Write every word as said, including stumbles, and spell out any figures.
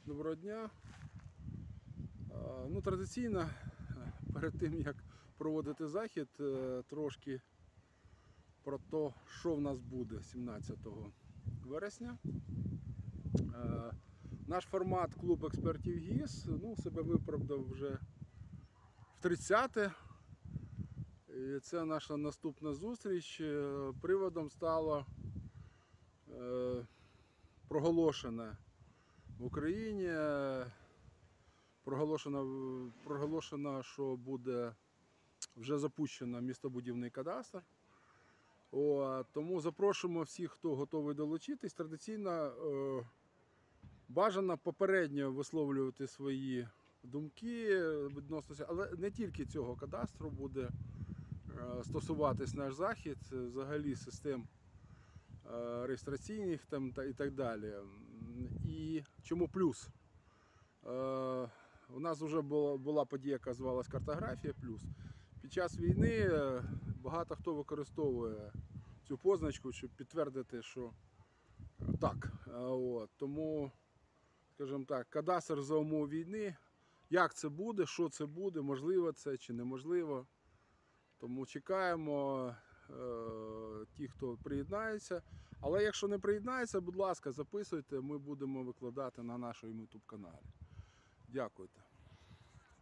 Доброго дня. Ну, Традиційно, перед тим як проводити захід, трошки про те, що в нас буде сімнадцятого вересня. Наш формат клуб експертів ГІС ну, себе виправдав вже в тридцяте. І це наша наступна зустріч. Приводом стало проголошене в Україні, проголошено, проголошено, що буде вже запущено містобудівний кадастр. О, тому запрошуємо всіх, хто готовий долучитись. Традиційно е, бажано попередньо висловлювати свої думки відносно, але не тільки цього кадастру буде е, стосуватись наш захід, взагалі систем е, реєстраційних там, та, і так далі. І чому плюс? Е, у нас вже була, була подія, яка звалась картографія плюс. Під час війни багато хто використовує цю позначку, щоб підтвердити, що так. От. Тому, скажімо так, кадастр за умов війни, як це буде, що це буде, можливо це чи неможливо. Тому чекаємо е, ті, хто приєднається. Але якщо не приєднається, будь ласка, записуйте, ми будемо викладати на нашому ютуб каналі. Дякуйте.